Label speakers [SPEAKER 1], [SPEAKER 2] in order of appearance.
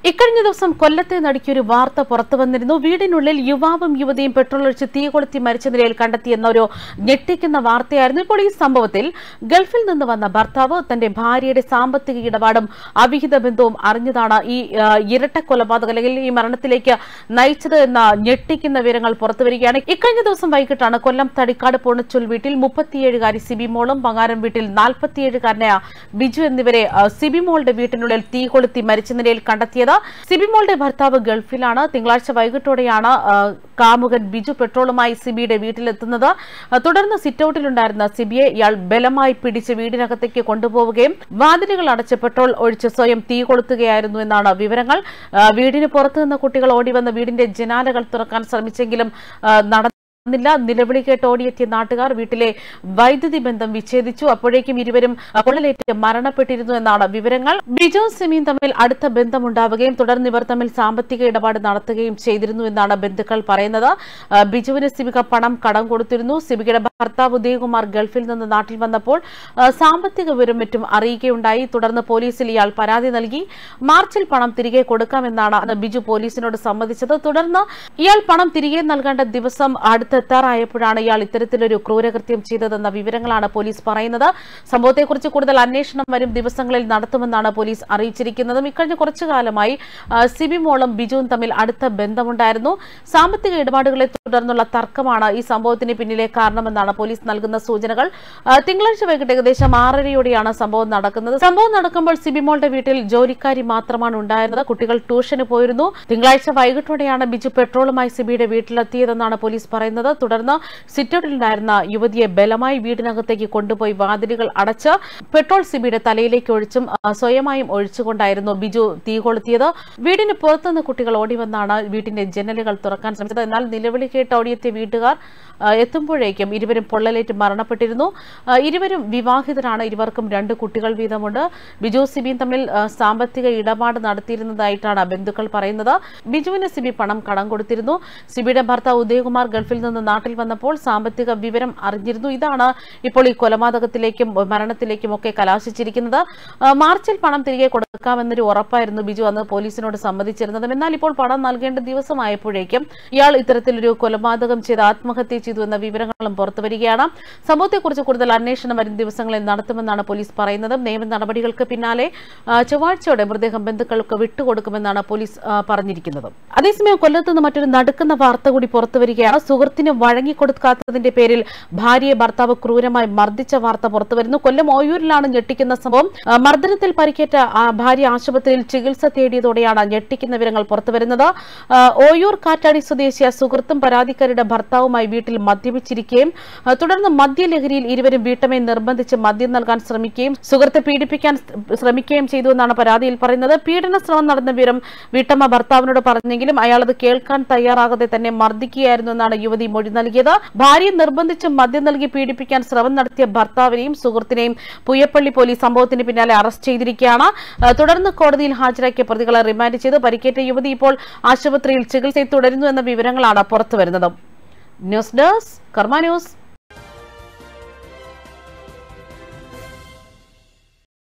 [SPEAKER 1] ഇക്കഴിഞ്ഞ ദിവസം കൊല്ലത്തെ നടിക്കൊരു വാർത്ത പുറത്തുവന്നിരുന്നു. വീടിനുള്ളിൽ യുവാവും യുവതിയും പെട്രോൾ ഒഴിച്ച് തീ കൊളുത്തി മരിച്ച നിലയിൽ കണ്ടെത്തിയെന്ന ഒരു ഞെട്ടിക്കുന്ന വാർത്തയായിരുന്നു. ഇപ്പോൾ ഈ സംഭവത്തിൽ ഗൾഫിൽ നിന്ന് വന്ന ഭർത്താവ് തന്റെ ഭാര്യയുടെ സാമ്പത്തിക ഇടപാടും അവിഹിത ബന്ധവും അറിഞ്ഞതാണ് ഈ ഇരട്ട കൊലപാതകം അല്ലെങ്കിൽ ഈ മരണത്തിലേക്ക് നയിച്ചത് എന്ന ഞെട്ടിക്കുന്ന വിവരങ്ങൾ പുറത്തുവരികയാണ്. ഇക്കഴിഞ്ഞ ദിവസം വൈകിട്ടാണ് കൊല്ലം തടിക്കാട് പൂണച്ചുൽ വീട്ടിൽ 37-കാരി സിബിമോളും പങ്ങാരം വീട്ടിൽ 47-കാരനായ ബിജു എന്നിവരെ സിബിമോളുടെ വീട്ടിനുള്ളിൽ തീ കൊളുത്തി മരിച്ച നിലയിൽ കണ്ടെത്തിയത്. സിബിമോളുടെ ഭർത്താവ് ഗൾഫിലാണ്. തിങ്കളാഴ്ച വൈകിട്ടോടെയാണ് കാമുകൻ ബിജു പെട്രോളുമായി സിബിയുടെ വീട്ടിലെത്തുന്നത്. തുടർന്ന് സിറ്റൌട്ടിലുണ്ടായിരുന്ന സിബിയെ ഇയാൾ ബലമായി പിടിച്ച് വീടിനകത്തേക്ക് കൊണ്ടുപോവുകയും വാതിലുകൾ അടച്ച് പെട്രോൾ ഒഴിച്ച് സ്വയം തീ കൊളുത്തുകയായിരുന്നു എന്നാണ് വിവരങ്ങൾ. വീടിന് പുറത്തുനിന്ന് കുട്ടികൾ ഓടിവന്ന് വീടിന്റെ ജനാലകൾ തുറക്കാൻ ശ്രമിച്ചെങ്കിലും നിലവിളി കേട്ട് ഓടിയെത്തിയ നാട്ടുകാർ വീട്ടിലെ വൈദ്യുതി ബന്ധം വിച്ഛേദിച്ചു. അപ്പോഴേക്കും ഇരുവരും പൊള്ളലേറ്റ് മരണപ്പെട്ടിരുന്നു എന്നാണ് വിവരങ്ങൾ. ബിജുവും സിമിയും തമ്മിൽ അടുത്ത ബന്ധമുണ്ടാവുകയും തുടർന്ന് ഇവർ തമ്മിൽ സാമ്പത്തിക ഇടപാട് നടത്തുകയും ചെയ്തിരുന്നു എന്നാണ് ബന്ധുക്കൾ പറയുന്നത്. ബിജുവിന് സിബിക പണം കടം കൊടുത്തിരുന്നു. സിബികയുടെ ഭർത്താവ് ഉദയകുമാർ ഗൾഫിൽ നിന്ന് നാട്ടിൽ വന്നപ്പോൾ സാമ്പത്തിക വിവരം മറ്റും അറിയുകയുണ്ടായി. തുടർന്ന് പോലീസിൽ ഇയാൾ പരാതി നൽകി. മാർച്ചിൽ പണം തിരികെ കൊടുക്കാമെന്നാണ് ബിജു പോലീസിനോട് സമ്മതിച്ചത്. തുടർന്ന് ഇയാൾ പണം തിരികെ നൽകേണ്ട ദിവസം എത്താറായപ്പോഴാണ് ഇയാൾ ഇത്തരത്തിലൊരു ക്രൂരകൃത്യം ചെയ്തതെന്ന വിവരങ്ങളാണ് പോലീസ് പറയുന്നത്. സംഭവത്തെക്കുറിച്ച് കൂടുതൽ അന്വേഷണം വരും ദിവസങ്ങളിൽ നടത്തുമെന്നാണ് പോലീസ് അറിയിച്ചിരിക്കുന്നത്. ഇക്കഴിഞ്ഞ കുറച്ചു കാലമായി സിബിമോളും ബിജുവും തമ്മിൽ അടുത്ത ബന്ധമുണ്ടായിരുന്നു. സാമ്പത്തിക ഇടപാടുകളെ തുടർന്നുള്ള തർക്കമാണ് ഈ സംഭവത്തിന് പിന്നിലെ കാരണമെന്നാണ് പോലീസ് നൽകുന്ന സൂചനകൾ. തിങ്കളാഴ്ച വൈകിട്ട് ഏകദേശം 6:30യോടെയാണ് സംഭവം നടക്കുന്നത്. സംഭവം നടക്കുമ്പോൾ സിബിമോളുടെ വീട്ടിൽ ജോലിക്കാരി മാത്രമാണ് ഉണ്ടായിരുന്നത്. കുട്ടികൾ ട്യൂഷന് പോയിരുന്നു. തിങ്കളാഴ്ച വൈകിട്ടോടെയാണ് ബിജു പെട്രോളുമായി സിബിയുടെ വീട്ടിലെത്തിയതെന്നാണ് പോലീസ് പറയുന്നത്. തുടർന്ന് സിറ്റൌട്ടിലുണ്ടായിരുന്ന യുവതിയെ ബലമായി വീടിനകത്തേക്ക് കൊണ്ടുപോയി വാതിലുകൾ അടച്ച് പെട്രോൾ സിബിയുടെ തലയിലേക്ക് ഒഴിച്ചും സ്വയമായും ഒഴിച്ചുകൊണ്ടായിരുന്നു ബിജു തീ കൊളുത്തിയത്. വീടിന് പുറത്തുനിന്ന് കുട്ടികൾ ഓടിവന്നാണ് വീട്ടിന്റെ ജനലുകൾ തുറക്കാൻ ശ്രമിച്ചത്. എന്നാൽ നിലവിളി കേട്ട് ഓടിയെത്തിയ വീട്ടുകാർ എത്തുമ്പോഴേക്കും ഇരുവരും പൊള്ളലേറ്റ് മരണപ്പെട്ടിരുന്നു. ഇരുവരും വിവാഹിതരാണ്. ഇരുവർക്കും 2 കുട്ടികൾ വീതമുണ്ട്. ബിജു സിബിയും തമ്മിൽ സാമ്പത്തിക ഇടപാട് നടത്തിയിരുന്നതായിട്ടാണ് ബന്ധുക്കൾ പറയുന്നത്. ബിജുവിന് സിബി പണം കടം കൊടുത്തിരുന്നു. സിബിയുടെ ഭർത്താവ് ഉദയകുമാർ ഗൾഫിൽ നിന്ന് നാട്ടിൽ വന്നപ്പോൾ സാമ്പത്തിക വിവരം അറിഞ്ഞിരുന്നു. ഇതാണ് ഇപ്പോൾ ഈ കൊലപാതകത്തിലേക്കും മരണത്തിലേക്കും ഒക്കെ കലാശിച്ചിരിക്കുന്നത്. മാർച്ചിൽ പണം തിരികെ കൊടുക്കാമെന്നൊരു ഉറപ്പായിരുന്നു ബിജു അന്ന് പോലീസിനോട് സമ്മതിച്ചിരുന്നത്. എന്നാൽ ഇപ്പോൾ പണം നൽകേണ്ട ദിവസമായപ്പോഴേക്കും ഇയാൾ ഇത്തരത്തിലൊരു കൊലപാതകം ചെയ്ത് ആത്മഹത്യ ചെയ്തു എന്ന വിവരങ്ങളും പുറത്തുവരികയാണ്. സംഭവത്തെക്കുറിച്ച് കൂടുതൽ അന്വേഷണം വരും ദിവസങ്ങളിൽ നടത്തുമെന്നാണ് പോലീസ് പറയുന്നത്. നിയമ നടപടികൾക്ക് പിന്നാലെ ചൊവ്വാഴ്ചയോടെ മൃതദേഹം ബന്ധുക്കൾക്ക് വിട്ടുകൊടുക്കുമെന്നാണ് പോലീസ് പറഞ്ഞിരിക്കുന്നത്. അതേസമയം കൊല്ലത്ത് നിന്ന് മറ്റൊരു നടുക്കുന്ന വാർത്ത കൂടി പുറത്തുവരികയാണ്. സുഹൃത്തിന് വഴങ്ങിക്കൊടുക്കാത്തതിന്റെ പേരിൽ ഭാര്യയെ ഭർത്താവ് ക്രൂരമായി മർദ്ദിച്ച വാർത്ത പുറത്തുവരുന്നു. കൊല്ലം ഓയൂരിലാണ് ഞെട്ടിക്കുന്ന സംഭവം. മർദ്ദനത്തിൽ പരിക്കേറ്റ ഭാര്യ ആശുപത്രിയിൽ ചികിത്സ തേടിയതോടെയാണ് ഞെട്ടിക്കുന്ന വിവരങ്ങൾ പുറത്തുവരുന്നത്. ഓയൂർ കാറ്റാടി സ്വദേശിയ സുഹൃത്തും പരാതിക്കാരിയുടെ ഭർത്താവുമായി വീട്ടിൽ മദ്യപിച്ചിരിക്കുകയും തുടർന്ന് മദ്യലഹരിയിൽ ഇരുവരും വീട്ടമ്മയെ നിർബന്ധിച്ച് മദ്യം നൽകാൻ ശ്രമിക്കുകയും സുഹൃത്തെ പീഡിപ്പിക്കാൻ ശ്രമിക്കുകയും ചെയ്തു എന്നാണ് പരാതിയിൽ പറയുന്നത്. പീഡന ശ്രമം നടന്ന വിവരം വീട്ടമ്മ ഭർത്താവിനോട് പറഞ്ഞെങ്കിലും അയാൾ അത് കേൾക്കാൻ തയ്യാറാകാതെ തന്നെ മർദ്ദിക്കുകയായിരുന്നു എന്നാണ് യുവതി മൊഴി നൽകിയത്. ഭാര്യയെ നിർബന്ധിച്ച് മദ്യം നൽകി പീഡിപ്പിക്കാൻ ശ്രമം നടത്തിയ ഭർത്താവിനെയും സുഹൃത്തിനെയും പുയ്യപ്പള്ളി പോലീസ് സംഭവത്തിന് പിന്നാലെ അറസ്റ്റ് ചെയ്തിരിക്കുകയാണ്. തുടർന്ന് കോടതിയിൽ ഹാജരാക്കിയ പ്രതികളെ റിമാൻഡ് ചെയ്ത് പരിക്കേറ്റ യുവതി ഇപ്പോൾ ആശുപത്രിയിൽ ചികിത്സയിൽ തുടരുന്നു എന്ന വിവരങ്ങളാണ് പുറത്തുവരുന്നത്. News desk Karma news.